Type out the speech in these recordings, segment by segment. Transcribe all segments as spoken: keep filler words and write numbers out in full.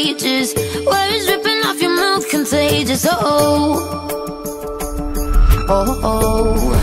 pages. Words ripping off your mouth, contagious. Oh, oh, oh.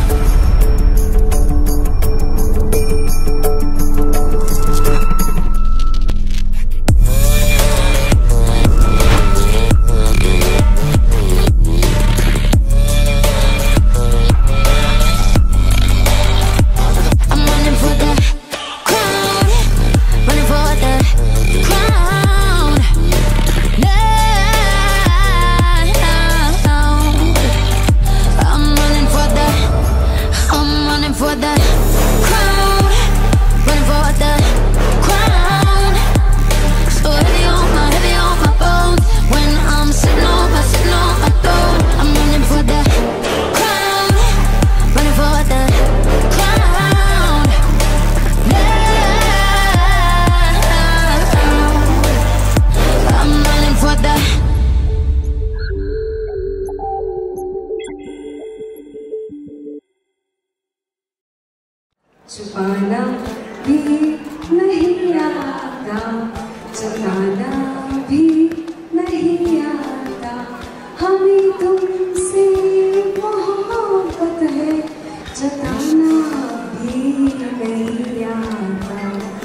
छुपाना भी नहीं आता, जताना भी नहीं आता, हमें तुमसे मोहब्बत है, जताना भी नहीं आता।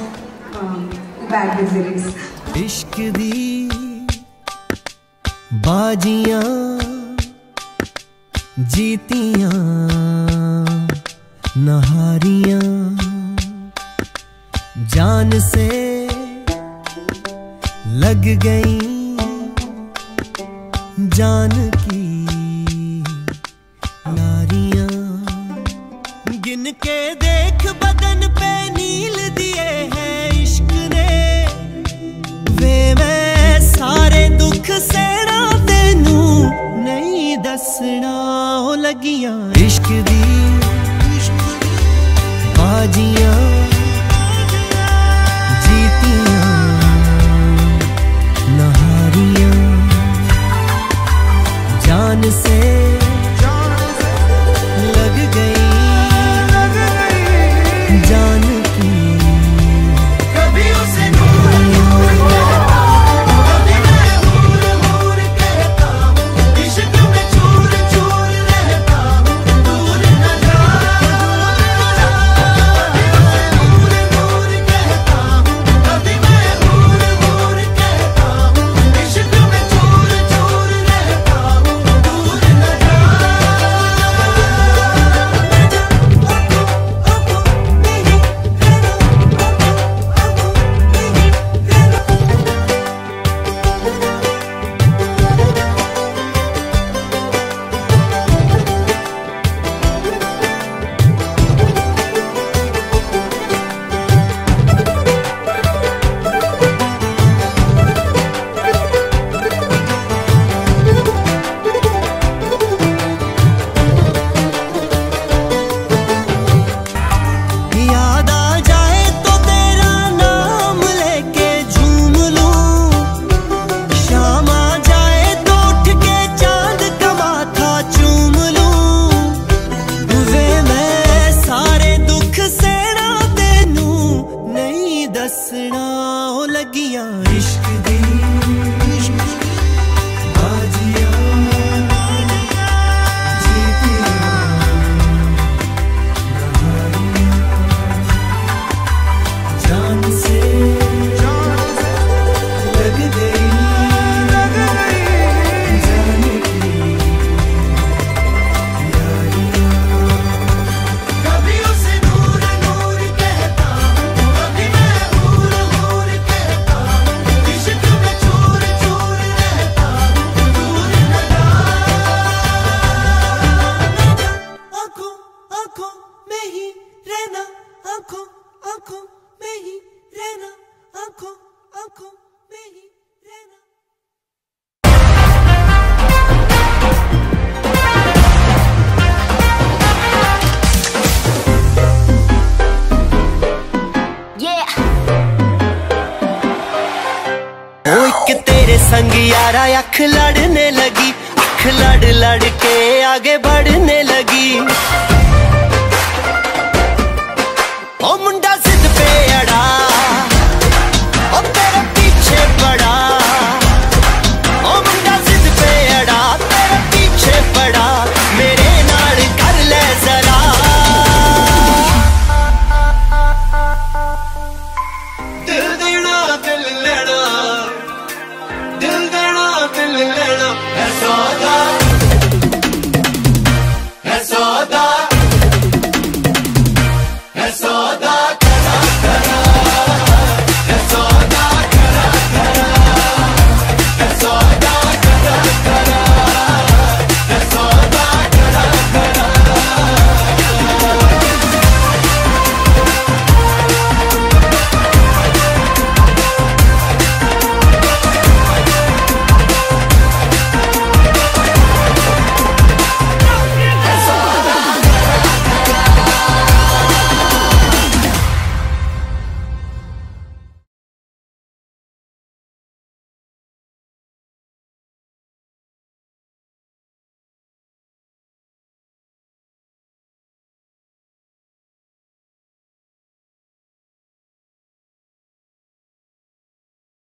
Bad lyrics. इश्क दी बाजियां जीतियां नहारियां जान से लग गई जान की नारियां गिन के देख बदन पे नील दिए हैं इश्क ने वे मैं सारे दुख सेना तेनू नहीं दसना ओ लगियां इश्क दी बाजियां जीतियां नहारियां जान से लग गई जान की कभी उसे नूर नूर कहता हूं, कभी मैं हूर हूर कहता हूं, इश्क में चूर चूर रहता हूं, दूर न जा दसना ओ लगियां इश्क दी बाजियां जीतियां नहारियां जान से लग गई जान की यारियां कभी उसे नूर नूर कहता हूं, कभी मैं हूर हूर कहता हूं, इश्क में चूर चूर रहता हूं, दूर न जा आंखों आंखों में ही रहना, आंखों आंखों में ही रहना, आंखों आंखों में ही रहना। ओ एक तेरे संग यारा अख लड़ने लगी, अख लड़ लड़ के आगे बढ़ने लगी। ओ मुंडा जिद पे अड़ा, ओ तेरे पीछे पड़ा, लेना है सौदा, है सौदा।